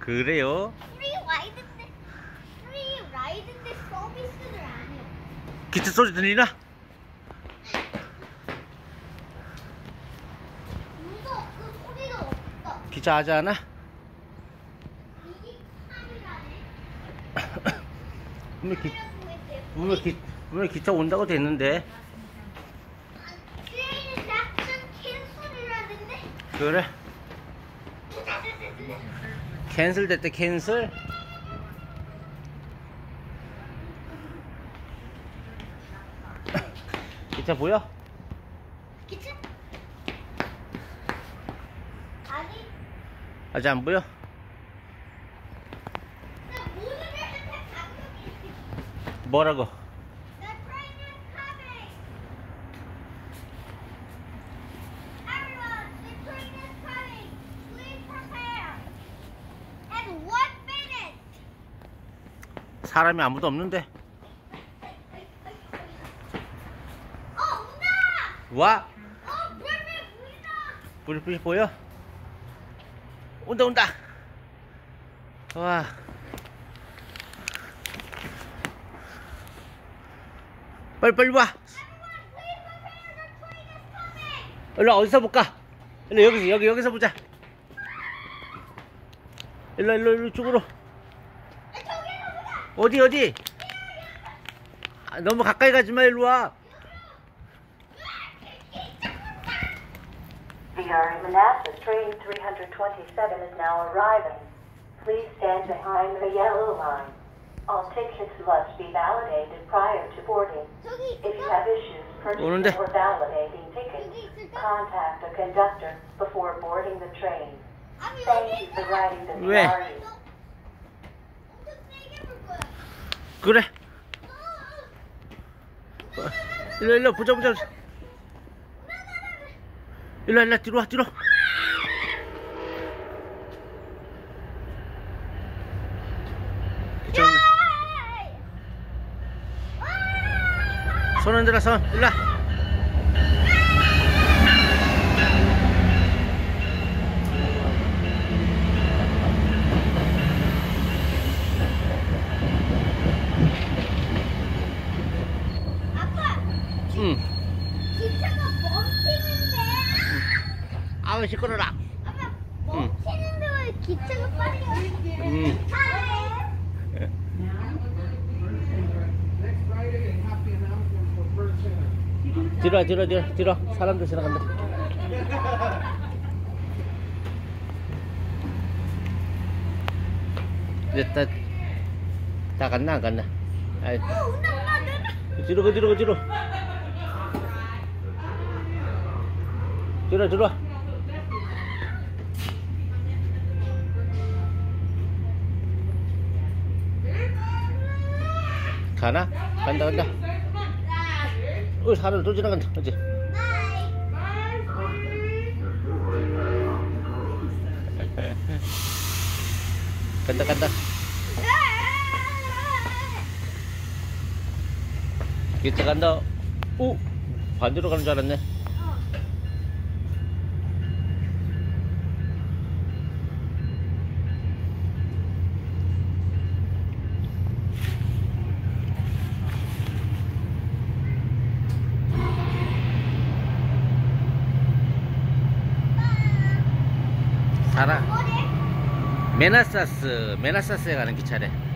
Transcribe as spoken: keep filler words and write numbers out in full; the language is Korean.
그래요? 프리 라이드인데 프리 라이드인데 서비스를 안 해요. 기차 소리 들리나? 무서워. 그 소리가 없다. 기차 하지 않아? 이게 카메라네. 분명 기, 분명 기, 분명 기차 온다고 됐는데. 트레인은 약간 캔슬이라는데. 그래? 캔슬 됐대. 캔슬. 기차 보여? 기차? 아니. 아직 안 보여? 나 모두들한테 감독이. 뭐라고? The train is coming. Everyone, the train is coming. Please prepare. In one minute. 사람이 아무도 없는데. 어, 온다. 와? 어, 불빛 보인다. 불빛 보여? 온다 온다. 와. 빨리 빨리 와. Everyone, please prepare. The train is coming. 일로 와, 어디서 볼까? 일로 여기서 여기 여기서 보자. 일로 일로 일로 쪽으로. 아, 저기로 보자. 어디 어디? 아, 너무 가까이 가지 마. 일로 와. V R Manassas train three twenty-seven is now arriving. Please stand behind the yellow line. All tickets must be validated prior to boarding. 저기 If you 있어. have issues 오는데. purchasing or validating tickets, 저기 있을까? contact the conductor before boarding the train. 아니, Thank 여기 you for 있어. riding the 왜? V R. 엄청 세게 불 거야. 그래. 어, 어. 일로 일로 보자 보자. 일로 일로 뒤로 와 뒤로. 좀 손 흔들어 손. 일로 와. 아빠, 응. 기차가 멈추는데. 아우 시끄러라. 아빠, 멈추는데 왜 기차가 빨리 가? 응. Next Friday and happy announcement for Bird Center. 뒤로 와, 뒤로 뒤로 뒤로. 사람들 지나간다. 이제 다, 다 갔나 안 갔나? 아이, 어, 온다, 온다, 온다. 뒤로 가 뒤로 가 뒤로. 뒤로 뒤로. 가나? 간다 간다. 어, 사람 또 지나간다. 그치? 간다 간다. 기차 간다. 오! 반대로 가는 줄 알았네. 사람 메나사스 메나사스에 가는 기차래.